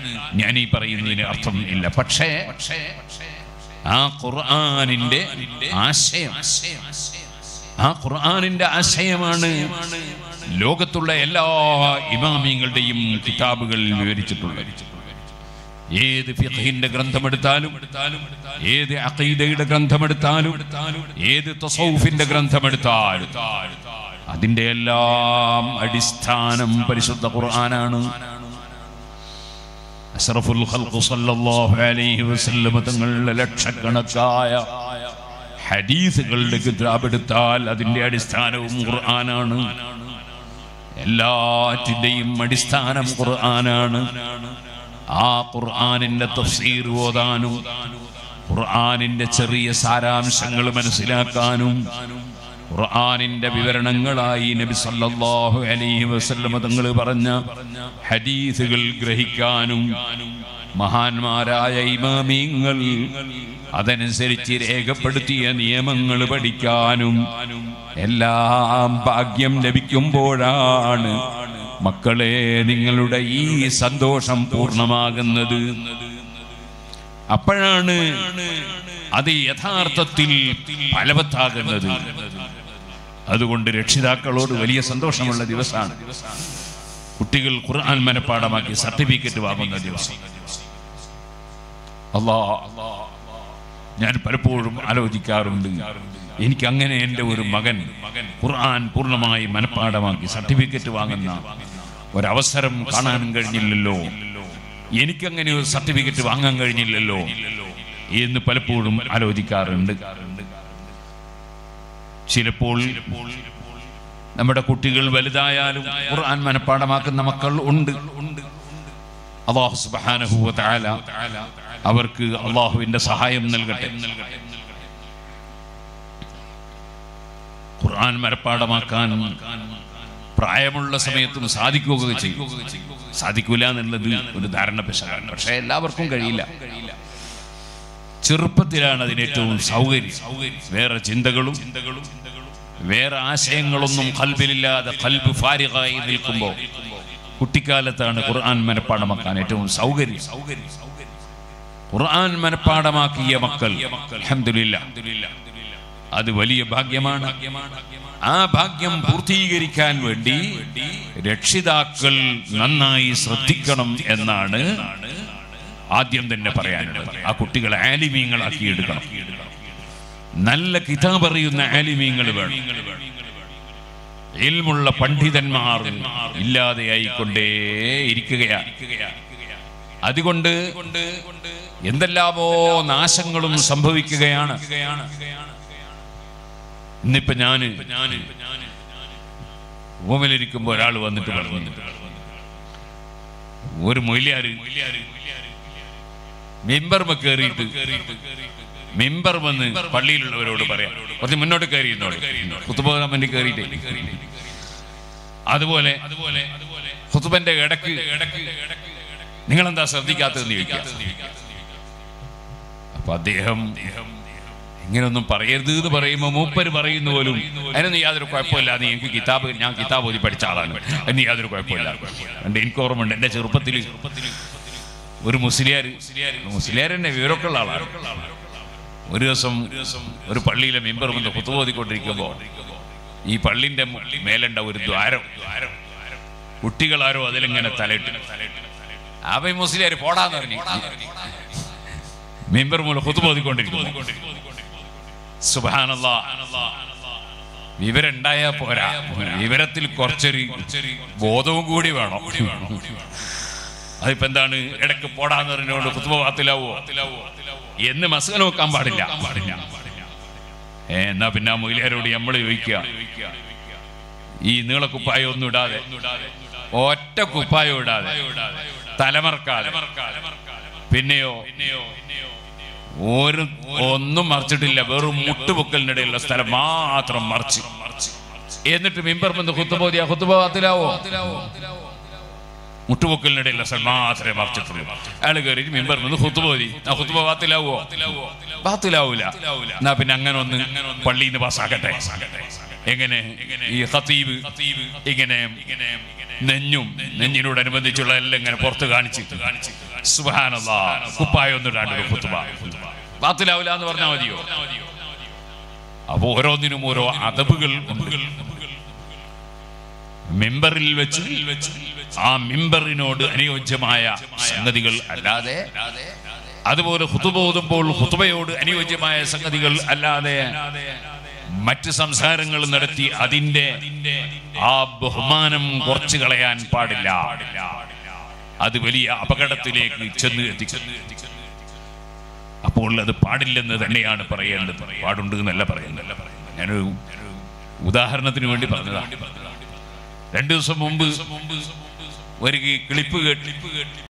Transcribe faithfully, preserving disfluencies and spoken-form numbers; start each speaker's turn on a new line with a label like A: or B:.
A: ഞാൻ ഈ പറയുന്നതിന് അർത്ഥം ഇല്ല. പക്ഷേ ആ ഖുർആനിന്റെ ആശയം ആ ഖുർആനിന്റെ ആശയമാണ് ലോകത്തുള്ള എല്ലാ ഇമാമിങ്ങളുടെയും കിതാബുകളിൽ വിവരിച്ചിട്ടുള്ളത്. ഏത് ഫിഖ്ഹിന്റെ ഗ്രന്ഥമെടുത്താലും, ഏത് അഖീദയുടെ ഗ്രന്ഥമെടുത്താലും, ഏത് തസൗഫിന്റെ ഗ്രന്ഥമെടുത്താലും അതിന്റെ എല്ലാം അടിസ്ഥാനം പരിശുദ്ധ ഖുർആനാണ്. അഷ്റഫുൽ ഖൽഖ് സല്ലല്ലാഹു അലൈഹി വസല്ലം തങ്ങളുടെ ലക്ഷക്കണക്കായ ഹദീസുകളുടെ കിതാബെടുത്താൽ അതിന്റെ അടിസ്ഥാനവും ഖുർആനാണ്. എല്ലാറ്റിന്റെയും അടിസ്ഥാനം ഖുർആനാണ്. ആ ഖുർആനിന്റെ തഫ്സീർ ഓതാനും ഖുർആനിന്റെ ചെറിയ സാരാംശങ്ങൾ മനസ്സിലാക്കാനും ഖുർആനിന്റെ വിവരണങ്ങളായി നബി സല്ലല്ലാഹു അലൈഹി വസല്ലം തങ്ങൾ പറഞ്ഞ ഹദീസുകൾ ഗ്രഹിക്കാനും മഹാന്മാരായ ഇമാമിങ്ങൾ അതനുസരിച്ച് രേഖപ്പെടുത്തിയ നിയമങ്ങൾ പഠിക്കാനും എല്ലാം ഭാഗ്യം ലഭിക്കുമ്പോഴാണ് മക്കളെ നിങ്ങളുടെ ഈ സന്തോഷം പൂർണ്ണമാകുന്നത്. അപ്പോഴാണ് അത് യഥാർത്ഥത്തിൽ ഫലവത്താകുന്നത്. അതുകൊണ്ട് രക്ഷിതാക്കളോട് വലിയ സന്തോഷമുള്ള ദിവസമാണ് കുട്ടികൾ ഖുർആൻ മനപ്പാഠമാക്കി സർട്ടിഫിക്കറ്റ് വാങ്ങുന്ന ദിവസം. അല്ലാ, ഞാൻ പലപ്പോഴും ആലോചിക്കാറുണ്ട്, എനിക്ക് അങ്ങനെ എൻ്റെ ഒരു മകൻ ഖുർആൻ പൂർണ്ണമായി മനപ്പാഠമാക്കി സർട്ടിഫിക്കറ്റ് വാങ്ങുന്ന ഒരവസരം കാണാൻ കഴിഞ്ഞില്ലല്ലോ, എനിക്കങ്ങനെ ഒരു സർട്ടിഫിക്കറ്റ് വാങ്ങാൻ കഴിഞ്ഞില്ലല്ലോ എന്ന് പലപ്പോഴും ആലോചിക്കാറുണ്ട്. ചിലപ്പോൾ നമ്മുടെ കുട്ടികൾ വലുതായാലും ഖുർആൻ മനപ്പാഠമാക്കുന്ന മക്കൾ ഉണ്ട്. അല്ലാഹു സുബ്ഹാനഹു വ തആല അവർക്ക് അല്ലാഹുവിന്റെ സഹായം നൽകട്ടെ. ഖുർആൻ മനപ്പാഠമാക്കാൻ പ്രായമുള്ള സമയത്തും സാധിക്കുക ചെയ്യും. സാധിക്കൂല എന്നുള്ളത് ഒരു ധാരണ പിശകാണ്. പക്ഷേ എല്ലാവർക്കും കഴിയില്ല. ചെറുപ്പത്തിലാണ് അതിന് ഏറ്റവും സൗകര്യം. വേറെ ചിന്തകളും വേറെ ആശയങ്ങളൊന്നും ഖൽബിലില്ലാതെ ഖൽബ് ഫാരിഗായി നിൽക്കുമ്പോൾ കുട്ടിക്കാലത്താണ് ഖുർആൻ മനപ്പാഠമാക്കാൻ ഏറ്റവും സൗകര്യം. ഖുർആൻ മനപ്പാഠമാക്കിയ മക്കൾ അൽഹംദുലില്ലാഹ് അത് വലിയ ഭാഗ്യമാണ്. ആ ഭാഗ്യം പൂർത്തീകരിക്കാൻ വേണ്ടി രക്ഷിതാക്കൾ നന്നായി ശ്രദ്ധിക്കണം എന്നാണ് ആദ്യം തന്നെ പറയാനുള്ളത്. ആ കുട്ടികളെ ആലിമീങ്ങളാക്കി എടുക്കണം. നല്ല കിതാബ് അറിയുന്ന ആലിമീങ്ങൾ വേണം. ഇൽമുള്ള പണ്ഡിതന്മാർ ഇല്ലാതെയായിക്കൊണ്ടേ ഇരിക്കുകയാണ്. അതുകൊണ്ട് എന്തെല്ലാമോ നാശങ്ങളും സംഭവിക്കുകയാണ്. ഇന്നിപ്പോ ഞാന് റൂമിലിരിക്കുമ്പോ ഒരാൾ വന്നിട്ട് പറഞ്ഞു, ഒരു മൊയ്ലിയാര് മിമ്പർമ കയറിയിട്ട് മിമ്പർ വന്ന് പള്ളിയിലുള്ളവരോട് പറയാം, കുറച്ച് മുന്നോട്ട് കയറിയിരുന്നോളൂ, ഖുതുബാൻ വേണ്ടി കയറിയിട്ട്. അതുപോലെ ഖുതുബന്റെ ഇടക്ക് നിങ്ങളെന്താ ശ്രദ്ധിക്കാത്തതെന്ന് ചോദിക്കാം. അപ്പൊ അദ്ദേഹം ഇങ്ങനൊന്നും പറയരുത് എന്ന് പറയുമ്പോൾ മൂപ്പര് പറയുന്ന പോലും അതിനൊന്നും യാതൊരു കുഴപ്പമില്ല, നീ എനിക്ക് കിതാബ് ഞാൻ കിതാബ് ഓതി പഠിച്ച ആളാണ്, എന്ന് യാതൊരു കുഴപ്പമില്ല. എൻ്റെ എനിക്ക് ഓർമ്മയുണ്ട്, എൻ്റെ ചെറുപ്പത്തിൽ ഒരു മുസ്ലിയാർ മുസ്ലിയാർ തന്നെ വിവരമൊക്കെ ഉള്ള ആളാണ്. ഒരു ദിവസം ഒരു പള്ളിയിലെ മെമ്പർ വന്ന് ഖുതുബ ഓതിക്കൊണ്ടിരിക്കുമ്പോൾ ഈ പള്ളിന്റെ മേലുണ്ട ഒരു ദ്വാരം, കുട്ടികളാരോ അതിലിങ്ങനെ തലയിട്ട് അപ്പൊ ഈ മുസ്ലിയാർ പോടാന്ന് പറഞ്ഞു മെമ്പർ മൂലം ഖുതുബ ഓതിക്കൊണ്ടിരിക്കുന്നു. സുബ്ഹാനല്ലാഹ്, വിവരം ഉണ്ടായാ പോരാ, വിവരത്തിൽ കുറച്ചൊരു ബോധവും കൂടി വേണം. അതിപ്പോ എന്താണ് ഇടക്ക് പോടാന്ന് പറഞ്ഞുകൊണ്ട് ഖുതുബ ബാത്തിലാവോ എന്ന് മസല നോക്കാൻ പാടില്ല. ഏ എന്നാ പിന്നെ ആ മൊയ്ലിയാരോട് നമ്മൾ ചോദിക്കുക, ഈ നീളക്കുപ്പായം ഒന്നും ഇടാതെ, ഒറ്റ കുപ്പായം ഇടാതെ, തലമറക്കാതെ, പിന്നെയോ ഒരു ഒന്നും മറിച്ചിട്ടില്ല, വെറും മുട്ടുപൊക്കലിനിടയിലുള്ള സ്ഥലം മാത്രം മറിച്ച്, എന്നിട്ട് മിമ്പർ ബന്ധു ഖുതുബ ഓതിയ ഖുതുബ ബാത്തിലാവോ? മുട്ടുപൊക്കലിനിടയിലുള്ള സ്ഥലം മാത്രമേ മറിച്ചിട്ടുള്ളൂ. അയാൾ കയറി മിമ്പർ ബന്ധു ഖുതുബ ഓതി, ആ ഖുതുബ ബാത്തിലാവോ? ബാത്തിലാവൂല. എന്നാ പിന്നെ അങ്ങനെ ഒന്ന് പള്ളിയിൽ നിന്ന് പാസ്സാക്കട്ടെ. എങ്ങനെ ഈ ഖതീബ് ഇങ്ങനെ നെഞ്ഞും നെഞ്ഞിനോടനുബന്ധിച്ചുള്ള എല്ലാം ഇങ്ങനെ പുറത്ത് കാണിച്ച് സുബ്ഹാനല്ലാഹ് കുപ്പായം ഒന്നിടാണ്ട് ഖുത്ബ ബാത്തിലാവില്ല എന്ന് പറഞ്ഞാൽ മതിയോ? അപ്പൊ ഓരോന്നിനും ഓരോ അദബുകൾ ഉണ്ട്. മിമ്പറിൽ വെച്ച് ആ മിമ്പറിനോട് അനുയോജ്യമായ സംഗതികൾ അല്ലാതെ, അതുപോലെ ഖുതുബ ഓതുമ്പോൾ ഖുതുബയോട് അനുയോജ്യമായ സംഗതികൾ അല്ലാതെ മറ്റ് സംസാരങ്ങൾ നടത്തി അതിന്റെ ആ ബഹുമാനം കുറച്ചു കളയാൻ പാടില്ല. അത് വലിയ അപകടത്തിലേക്ക് ചെന്ന് എത്തിക്കും. അപ്പോൾ അത് പാടില്ലെന്ന് തന്നെയാണ് പറയേണ്ടത്, പാടുണ്ട് എന്നല്ല പറയുന്നില്ല. ഞാനൊരു ഉദാഹരണത്തിന് വേണ്ടി പറഞ്ഞതാണ്. രണ്ടു ദിവസം മുമ്പ് ഒരു ക്ലിപ്പ് കേട്ട്